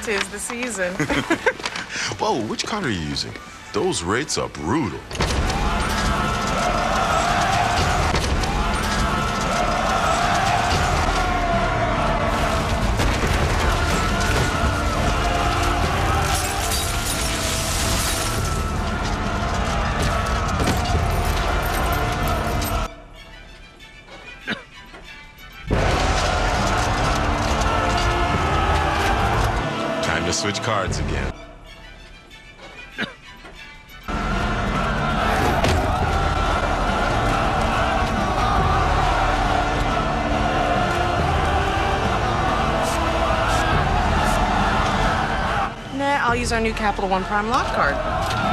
'Tis the season. Whoa, which card are you using? Those rates are brutal. Time to switch cards again. Nah, I'll use our new Capital One Prime lock card.